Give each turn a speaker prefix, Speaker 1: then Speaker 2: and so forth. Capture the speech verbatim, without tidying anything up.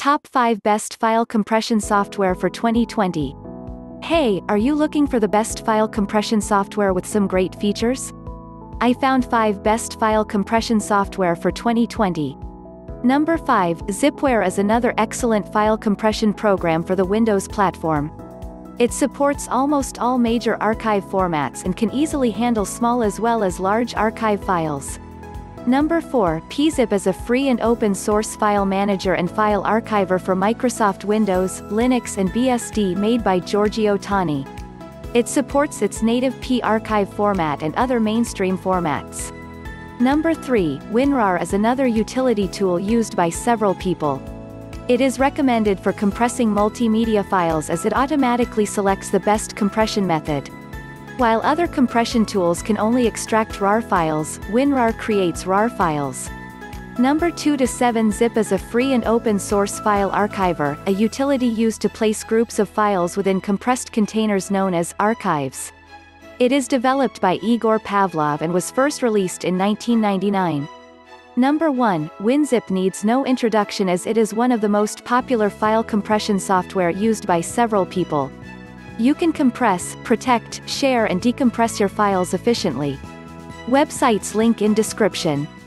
Speaker 1: Top five Best File Compression Software for twenty twenty. Hey, are you looking for the best file compression software with some great features? I found five best file compression software for twenty twenty. Number five, Zipware is another excellent file compression program for the Windows platform. It supports almost all major archive formats and can easily handle small as well as large archive files. Number four, PeaZip is a free and open source file manager and file archiver for Microsoft Windows, Linux and B S D made by Giorgio Tani. It supports its native P-archive format and other mainstream formats. Number three, WinRAR is another utility tool used by several people. It is recommended for compressing multimedia files as it automatically selects the best compression method. While other compression tools can only extract RAR files, WinRAR creates RAR files. Number two to seven Zip is a free and open source file archiver, a utility used to place groups of files within compressed containers known as archives. It is developed by Igor Pavlov and was first released in nineteen ninety-nine. Number one, WinZip needs no introduction as it is one of the most popular file compression software used by several people. You can compress, protect, share and decompress your files efficiently. Websites link in description.